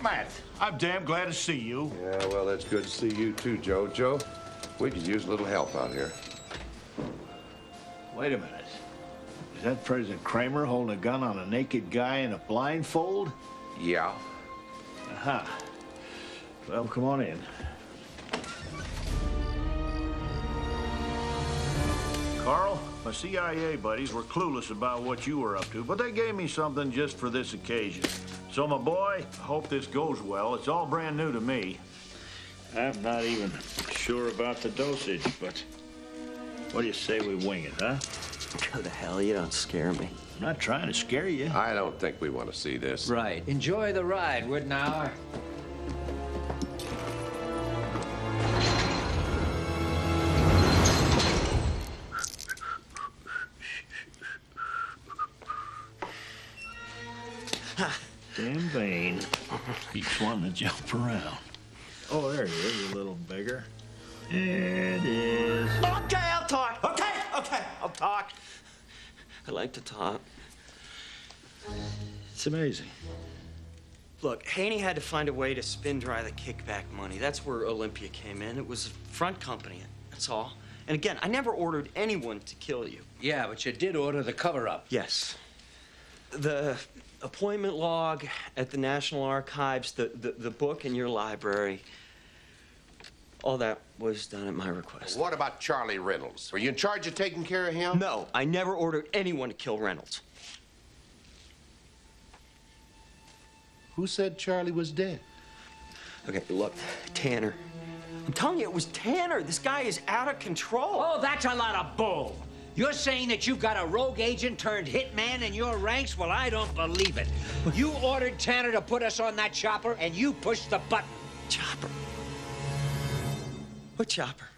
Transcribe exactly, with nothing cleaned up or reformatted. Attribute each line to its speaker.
Speaker 1: Matt, I'm damn glad to see you.
Speaker 2: Yeah, well, it's good to see you too, Joe. Joe, we could use a little help out here.
Speaker 1: Wait a minute. Is that President Kramer holding a gun on a naked guy in a blindfold?
Speaker 2: Yeah.
Speaker 1: Aha. Well, come on in. Carl, my C I A buddies were clueless about what you were up to, but they gave me something just for this occasion. So, my boy, I hope this goes well. It's all brand new to me. I'm not even sure about the dosage, but what do you say we wing it, huh?
Speaker 3: Go to hell, you don't scare me.
Speaker 1: I'm not trying to scare you.
Speaker 2: I don't think we want to see this.
Speaker 4: Right. Enjoy the ride, Woodenauer.
Speaker 1: Damn vain. Keeps wanting to jump around. Oh, there he is, a little bigger. There it is.
Speaker 3: Okay, I'll talk. Okay, okay, I'll talk. I like to talk.
Speaker 1: It's amazing.
Speaker 3: Look, Haney had to find a way to spin dry the kickback money. That's where Olympia came in. It was a front company, that's all. And again, I never ordered anyone to kill you.
Speaker 4: Yeah, but you did order the cover-up.
Speaker 3: Yes. The appointment log at the National Archives, the, the, the book in your library, all that was done at my request.
Speaker 2: What about Charlie Reynolds? Were you in charge of taking care of him?
Speaker 3: No, I never ordered anyone to kill Reynolds.
Speaker 2: Who said Charlie was dead?
Speaker 3: Okay, look, Tanner. I'm telling you, it was Tanner. This guy is out of control.
Speaker 4: Oh, that's a lot of bull. You're saying that you've got a rogue agent turned hitman in your ranks? Well, I don't believe it. You ordered Tanner to put us on that chopper, and you pushed the button.
Speaker 3: Chopper? What chopper?